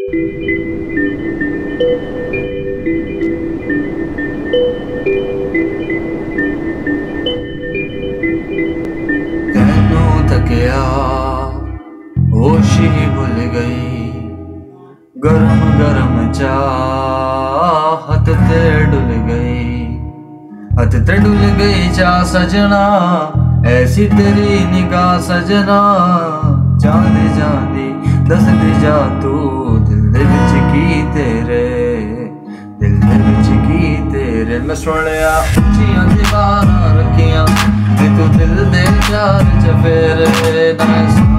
तेनू थकिया होश ही भुल गई, गरम गरम चाहत ते डुल गई, हथ ते डुल गई चाह सजना, ऐसी तेरी निगाह सजना। जांदी जांदी दस दे जा तू, दिल दे विच की तेरे, दिल दे विच की तेरे। मैं सुनिया उच्चियां दीवारां रखियां, ते तू दिल दे प्यार च फेरे।